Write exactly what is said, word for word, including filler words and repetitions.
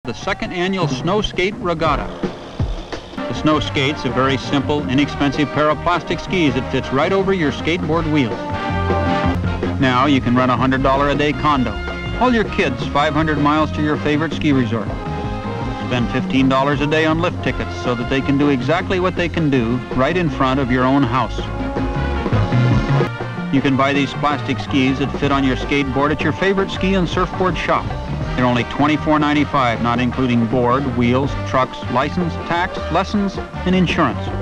the second annual Snow Skate Regatta. The Snow Skate's a very simple, inexpensive pair of plastic skis that fits right over your skateboard wheels. Now you can rent a one hundred dollars a day condo. Haul your kids five hundred miles to your favorite ski resort. Spend fifteen dollars a day on lift tickets so that they can do exactly what they can do right in front of your own house. You can buy these plastic skis that fit on your skateboard at your favorite ski and surfboard shop. They're only twenty-four ninety-five, not including board, wheels, trucks, license, tax, lessons, and insurance.